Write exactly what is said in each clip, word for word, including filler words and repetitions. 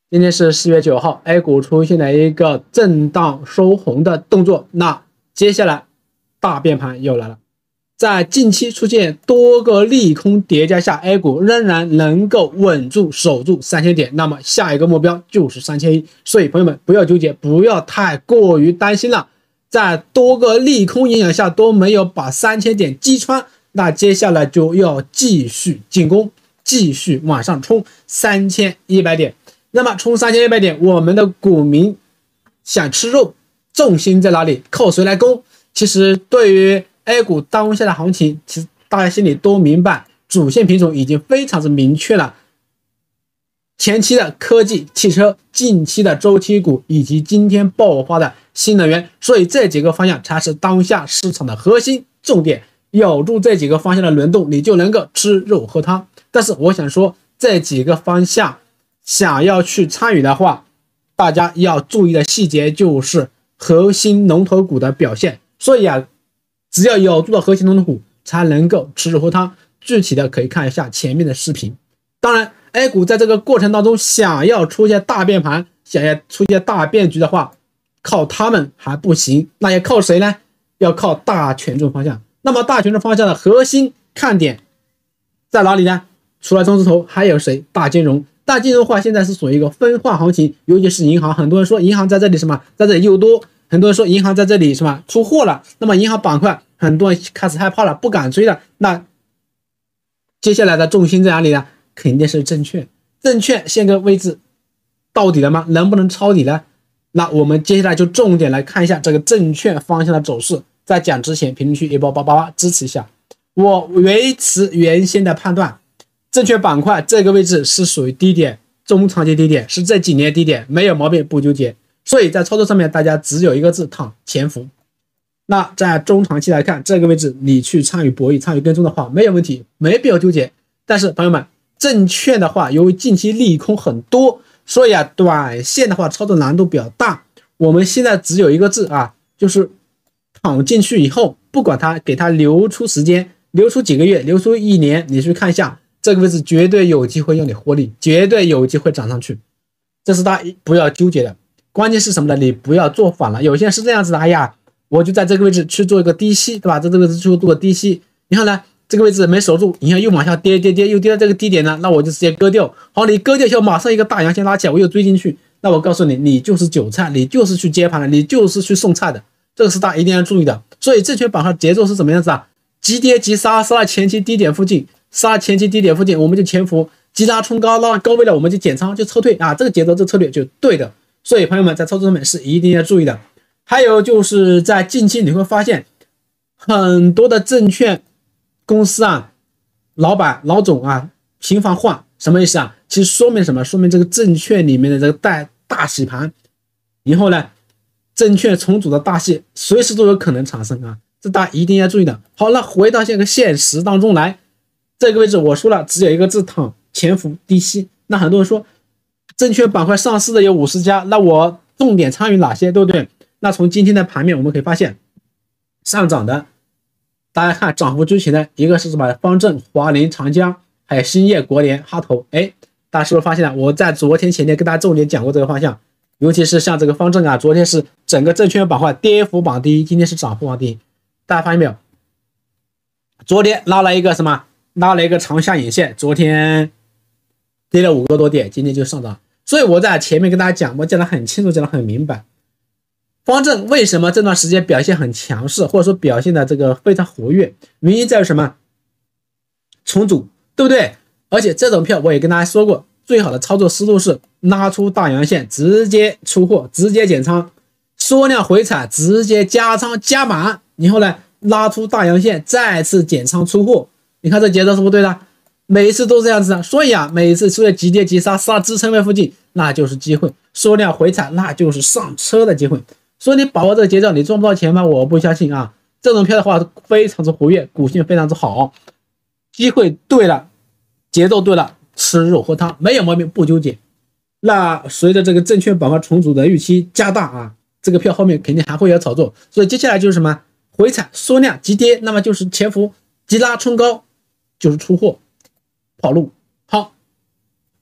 今天是四月九号 ，A 股出现了一个震荡收红的动作。那接下来大变盘又来了，在近期出现多个利空叠加下 ，A 股仍然能够稳住守住三千点。那么下一个目标就是三千一。所以朋友们不要纠结，不要太过于担心了。在多个利空影响下都没有把三千点击穿，那接下来就要继续进攻，继续往上冲三千一百点。那么冲三千一百点，我们的股民想吃肉，重心在哪里？靠谁来攻？其实对于 A 股当下的行情，其实大家心里都明白，主线品种已经非常之明确了。前期的科技、汽车，近期的周期股，以及今天爆发的新能源，所以这几个方向才是当下市场的核心重点。咬住这几个方向的轮动，你就能够吃肉喝汤。但是我想说，这几个方向想要去参与的话，大家要注意的细节就是核心龙头股的表现。所以啊，只要咬住了核心龙头股，才能够吃肉喝汤。具体的可以看一下前面的视频。当然 ，A 股在这个过程当中想要出现大变盘，想要出现大变局的话，靠他们还不行，那要靠谁呢？要靠大权重方向。那么大权重方向的核心看点在哪里呢？除了中字头，还有谁？大金融。大金融的话，现在是属于一个分化行情，尤其是银行。很多人说银行在这里什么，在这里又多；很多人说银行在这里什么出货了。那么银行板块，很多人开始害怕了，不敢追了。那接下来的重心在哪里呢？肯定是证券。证券现在位置到底了吗？能不能抄底呢？那我们接下来就重点来看一下这个证券方向的走势。在讲之前，评论区一波八八八支持一下。我维持原先的判断。证券板块这个位置是属于低点，中长期低点，是这几年低点，没有毛病，不纠结。所以在操作上面，大家只有一个字：躺，潜伏。那在中长期来看，这个位置你去参与博弈、参与跟踪的话，没有问题，没必要纠结。但是朋友们，证券的话，由于近期利空很多，所以啊，短线的话操作难度比较大。我们现在只有一个字啊，就是躺进去以后，不管它，给它留出时间，留出几个月，留出一年，你去看一下。这个位置绝对有机会让你获利，绝对有机会涨上去，这是大家不要纠结的。关键是什么呢？你不要做反了。有些人是这样子的，哎呀，我就在这个位置去做一个低吸，对吧？在这个位置去做低吸，然后呢，这个位置没守住，然后又往下跌跌跌，又跌到这个低点呢，那我就直接割掉。好，你割掉以后，马上一个大阳线拉起来，我又追进去，那我告诉你，你就是韭菜，你就是去接盘的，你就是去送菜的，这个是大家一定要注意的。所以证券板块节奏是怎么样子啊？急跌急杀，杀到前期低点附近。杀前期低点附近，我们就潜伏；急拉冲高，拉高位了，我们就减仓，就撤退啊！这个节奏，这个策略就对的。所以朋友们在操作上面是一定要注意的。还有就是在近期你会发现，很多的证券公司啊，老板、老总啊，频繁换，什么意思啊？其实说明什么？说明这个证券里面的这个带大洗盘，以后呢，证券重组的大戏随时都有可能产生啊！这大家一定要注意的。好，那回到这个现实当中来。这个位置我说了，只有一个字：躺，潜伏低吸。那很多人说，证券板块上市的有五十家，那我重点参与哪些，对不对？那从今天的盘面我们可以发现，上涨的，大家看涨幅最前的一个是什么？方正、华菱、长江，还有兴业、国联、哈投。哎，大家是不是发现了？我在昨天前天跟大家重点讲过这个方向，尤其是像这个方正啊，昨天是整个证券板块跌幅榜第一，今天是涨幅榜第一。大家发现没有？昨天拉了一个什么？拉了一个长下影线，昨天跌了五个多点，今天就上涨。所以我在前面跟大家讲，我讲得很清楚，讲得很明白。方正为什么这段时间表现很强势，或者说表现的这个非常活跃？原因在于什么？重组，对不对？而且这种票我也跟大家说过，最好的操作思路是拉出大阳线，直接出货，直接减仓，缩量回踩，直接加仓加码，以后呢拉出大阳线，再次减仓出货。你看这节奏是不是对的？每一次都是这样子的，所以啊，每一次出现急跌急杀，杀支撑位附近，那就是机会；缩量回踩，那就是上车的机会。所以你把握这个节奏，你赚不到钱吗？我不相信啊！这种票的话非常之活跃，股性非常之好，机会对了，节奏对了，吃肉喝汤没有毛病，不纠结。那随着这个证券板块重组的预期加大啊，这个票后面肯定还会有炒作，所以接下来就是什么？回踩、缩量、急跌，那么就是潜伏。急拉冲高就是出货跑路。好，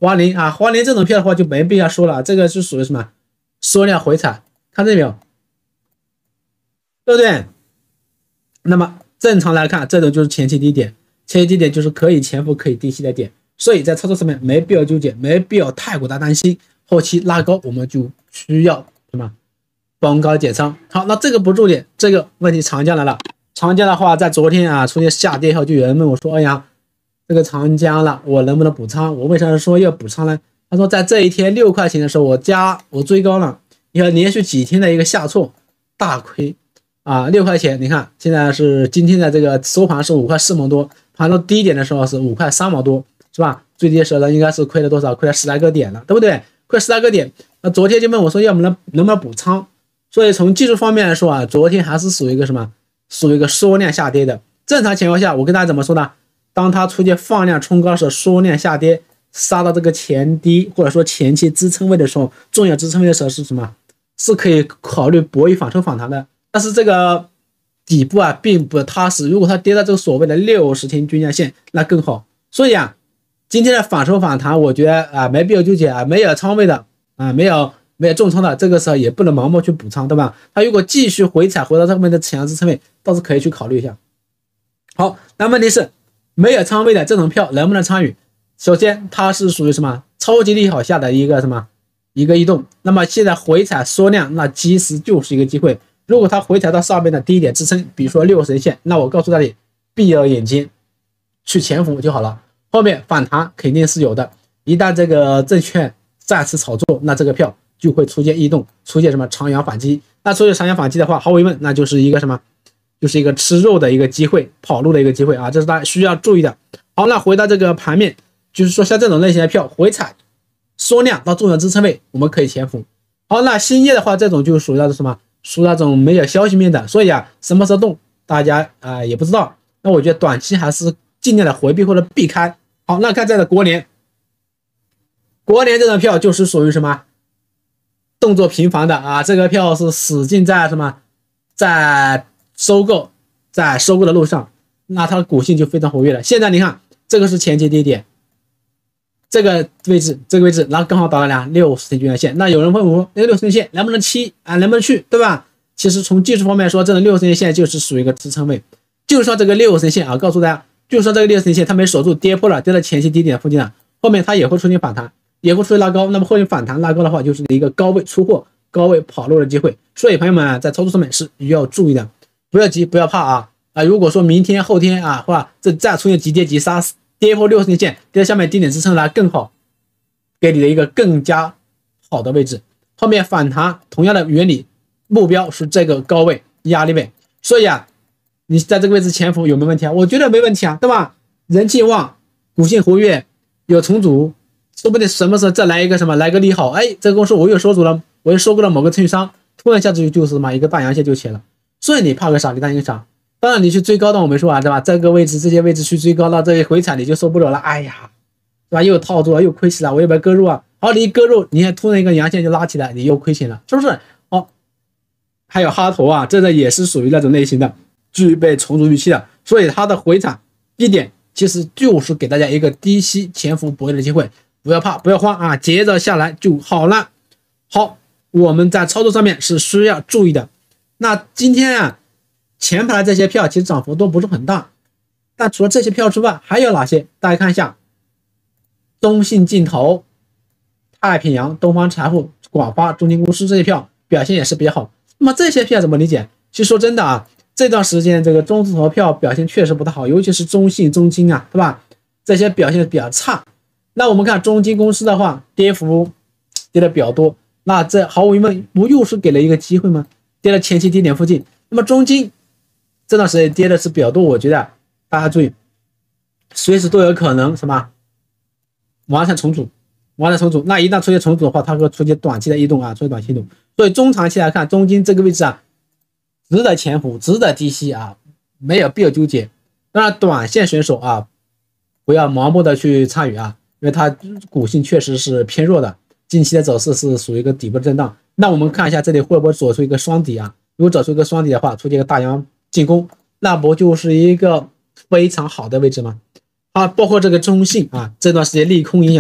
花菱啊，花菱这种票的话就没必要说了，这个是属于什么缩量回踩，看这没有，对不对？那么正常来看，这种就是前期低点，前期低点就是可以前伏可以低吸的点，所以在操作上面没必要纠结，没必要太过大担心，后期拉高我们就需要什么逢高减仓。好，那这个不重点，这个问题长江来了，长江的话在昨天啊出现下跌后，就有人问我说，哎呀，这个长江了，我能不能补仓？我为啥说要补仓呢？他说在这一天六块钱的时候，我加我追高了，你看连续几天的一个下挫，大亏啊，六块钱，你看现在是今天的这个收盘是五块四毛多，盘到低点的时候是五块三毛多，是吧？最低的时候呢，应该是亏了多少？亏了十来个点了，对不对？亏十来个点。那昨天就问我说，要不能能不能补仓？所以从技术方面来说啊，昨天还是属于一个什么？属于一个缩量下跌的。正常情况下，我跟大家怎么说呢？当它出现放量冲高的时候，缩量下跌，杀到这个前低或者说前期支撑位的时候，重要支撑位的时候是什么？是可以考虑博弈反抽反弹的。但是这个底部啊并不踏实，如果它跌到这个所谓的六十天均价线，那更好。所以啊，今天的反抽反弹，我觉得啊没必要纠结啊，没有仓位的啊，没有没有重仓的，这个时候也不能盲目去补仓，对吧？它如果继续回踩回到这边的强支撑位，倒是可以去考虑一下。好，那问题是没有仓位的这种票能不能参与？首先它是属于什么超级利好下的一个什么一个异动，那么现在回踩缩量，那其实就是一个机会。如果它回踩到上面的低点支撑，比如说六十日线，那我告诉大家，闭着眼睛去潜伏就好了。后面反弹肯定是有的，一旦这个证券再次炒作，那这个票就会出现异动，出现什么长阳反击。那出现长阳反击的话，毫无疑问，那就是一个什么，就是一个吃肉的一个机会，跑路的一个机会啊，这是大家需要注意的。好，那回到这个盘面，就是说像这种类型的票回踩缩量到重要支撑位，我们可以潜伏。好，那兴业的话，这种就属于那种什么？属于那种没有消息面的，所以啊，什么时候动，大家啊、呃、也不知道。那我觉得短期还是尽量的回避或者避开。好，那看这个国联，国联这张票就是属于什么动作频繁的啊，这个票是使劲在什么在收购，在收购的路上，那它的股性就非常活跃了。现在你看，这个是前期低点。这个位置，这个位置，然后刚好打了俩六十天均线。那有人问我说，那个六十天线能不能期啊？能不能去，对吧？其实从技术方面说，这个六十天线就是属于一个支撑位。就算这个六十天线啊，告诉大家，就算这个六十天线它没守住，跌破了，跌到前期低点附近了，后面它也会出现反弹，也会出现拉高。那么后面反弹拉高的话，就是一个高位出货、高位跑路的机会。所以朋友们啊，在操作上面是要注意的，不要急，不要怕啊啊！如果说明天、后天啊，或者这再出现急跌急杀，跌破六十天线，跌到下面低点支撑来更好，给你的一个更加好的位置。后面反弹同样的原理，目标是这个高位压力位。所以啊，你在这个位置潜伏有没有问题啊？我觉得没问题啊，对吧？人气旺，股性活跃，有重组，说不定什么时候再来一个什么来个利好，哎，这个公司我又收足了，我又收购了某个参与商，突然一下子就是什么一个大阳线就起了。所以你怕个啥？你担心啥？当然，你去追高的我没说啊，对吧？这个位置、这些位置去追高到这些回踩，你就受不了了。哎呀，对吧？又套住了，又亏起了，我要不要割入啊？好，你一割入，你看突然一个阳线就拉起来，你又亏钱了，是不是？哦，还有哈头啊，这个也是属于那种类型的，具备重组预期的，所以它的回踩低点其实就是给大家一个低吸潜伏博弈的机会，不要怕，不要慌啊，接着下来就好了。好，我们在操作上面是需要注意的。那今天啊。前排的这些票其实涨幅都不是很大，但除了这些票之外，还有哪些？大家看一下，中信镜头、太平洋、东方财富、广发、中金公司这些票表现也是比较好。那么这些票怎么理解？其实说真的啊，这段时间这个中字头票表现确实不太好，尤其是中信、中金啊，对吧？这些表现比较差。那我们看中金公司的话，跌幅跌的比较多，那这毫无疑问不又是给了一个机会吗？跌到前期低点附近。那么中金这段时间跌的是比较多，我觉得大家注意，随时都有可能什么完成重组，完成重组。那一旦出现重组的话，它会出现短期的异动啊，出现短期异动。所以中长期来看，中金这个位置啊，值得潜伏，值得低吸啊，没有必要纠结。当然，短线选手啊，不要盲目的去参与啊，因为它股性确实是偏弱的，近期的走势是属于一个底部震荡。那我们看一下这里会不会走出一个双底啊？如果走出一个双底的话，出现一个大阳进攻，那不就是一个非常好的位置吗？啊，包括这个中信啊，这段时间利空影响下，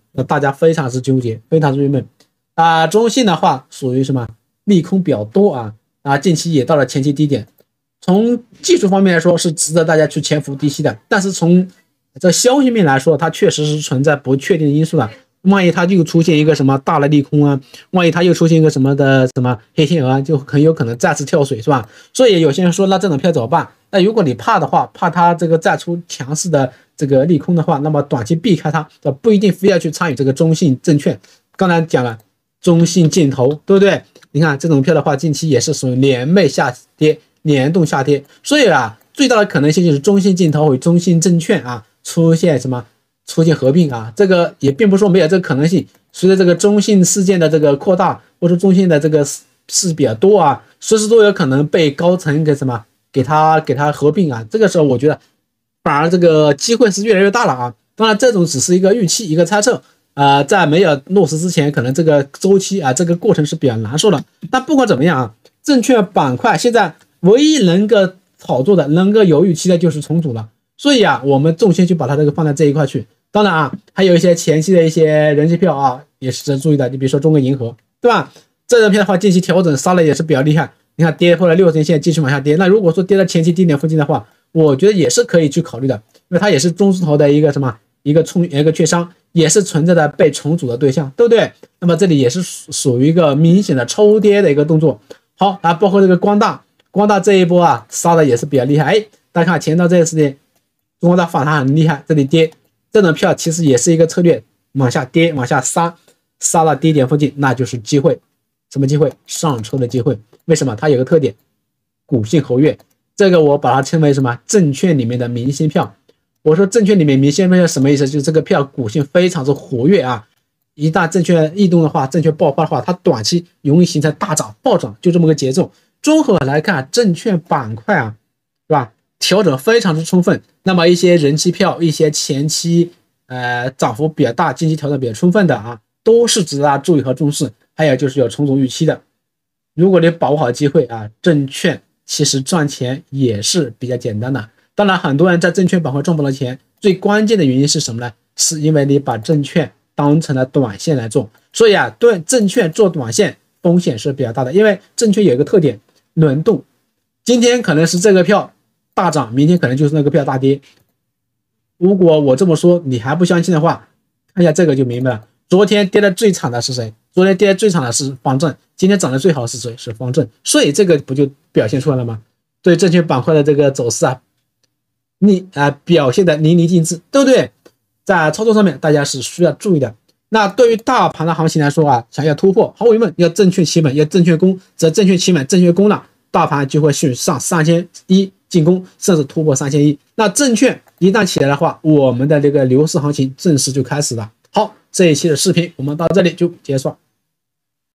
那大家非常之纠结，非常之郁闷啊。中信的话属于什么利空比较多啊啊，近期也到了前期低点，从技术方面来说是值得大家去潜伏低吸的，但是从这消息面来说，它确实是存在不确定的因素的。万一它又出现一个什么大的利空啊，万一它又出现一个什么的什么黑天鹅，就很有可能再次跳水，是吧？所以有些人说，那这种票怎么办？那如果你怕的话，怕它这个再出强势的这个利空的话，那么短期避开它，不一定非要去参与这个中信证券。刚才讲了中信建投，对不对？你看这种票的话，近期也是属于连袂下跌，联动下跌，所以啊，最大的可能性就是中信建投与中信证券啊出现什么？出现合并啊，这个也并不是说没有这个可能性。随着这个中信事件的这个扩大，或者中信的这个事比较多啊，随时都有可能被高层给什么给他给他合并啊。这个时候我觉得反而这个机会是越来越大了啊。当然，这种只是一个预期，一个猜测。呃，在没有落实之前，可能这个周期啊，这个过程是比较难受的。但不管怎么样啊，证券板块现在唯一能够炒作的、能够有预期的就是重组了。所以啊，我们重心就把它这个放在这一块去。当然啊，还有一些前期的一些人气票啊，也是值得注意的。你比如说中国银河，对吧？这张票的话，近期调整杀的也是比较厉害。你看跌破了六十天线，继续往下跌。那如果说跌到前期低点附近的话，我觉得也是可以去考虑的，因为它也是中字头的一个什么一个冲一个券商，也是存在的被重组的对象，对不对？那么这里也是属于一个明显的抽跌的一个动作。好啊，包括这个光大，光大这一波啊杀的也是比较厉害。哎，大家看前到这一时间，中国大反弹很厉害，这里跌。这种票其实也是一个策略，往下跌，往下杀，杀到低点附近，那就是机会。什么机会？上车的机会。为什么？它有个特点，股性活跃。这个我把它称为什么？证券里面的明星票。我说证券里面明星票什么意思？就是这个票股性非常之活跃啊。一旦证券异动的话，证券爆发的话，它短期容易形成大涨、暴涨，就这么个节奏。综合来看，证券板块啊，是吧？调整非常之充分，那么一些人气票，一些前期呃涨幅比较大、近期调整比较充分的啊，都是值得大家注意和重视。还有就是有重组预期的，如果你把握好机会啊，证券其实赚钱也是比较简单的。当然，很多人在证券板块赚不到钱，最关键的原因是什么呢？是因为你把证券当成了短线来做，所以啊，对证券做短线风险是比较大的，因为证券有一个特点，轮动，今天可能是这个票大涨，明天可能就是那个票大跌。如果我这么说你还不相信的话，看一下这个就明白了。昨天跌的最惨的是谁？昨天跌的最惨的是方正，今天涨得最好的是谁？是方正。所以这个不就表现出来了吗？对证券板块的这个走势啊，你啊、呃、表现的淋漓尽致，对不对？在操作上面大家是需要注意的。那对于大盘的行情来说啊，想要突破，毫无疑问要证券企稳，要证券攻，则证券企稳、证券攻了，大盘就会去上三千一进攻，甚至突破三千一。那证券一旦起来的话，我们的这个牛市行情正式就开始了。好，这一期的视频我们到这里就结束了。